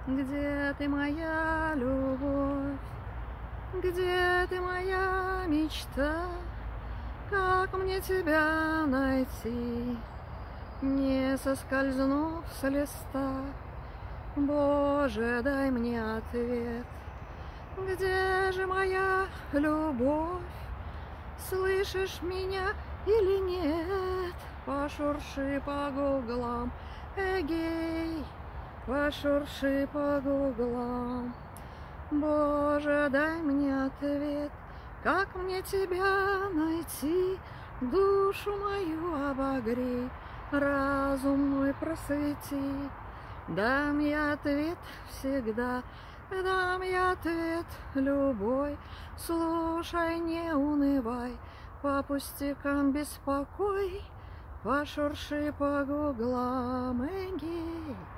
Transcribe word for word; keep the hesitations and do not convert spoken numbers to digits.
Где ты, моя любовь? Где ты, моя мечта? Как мне тебя найти, не соскользнув с листа? Боже, дай мне ответ. Где же моя любовь? Слышишь меня или нет? Пошурши по гуглам, эгей, пошурши по гуглам. Боже, дай мне ответ. Как мне тебя найти? Душу мою обогрей, разум мой просвети. Дам я ответ всегда, дам я ответ любой. Слушай, не унывай, по пустякам беспокой, пошурши по гуглам, эгей.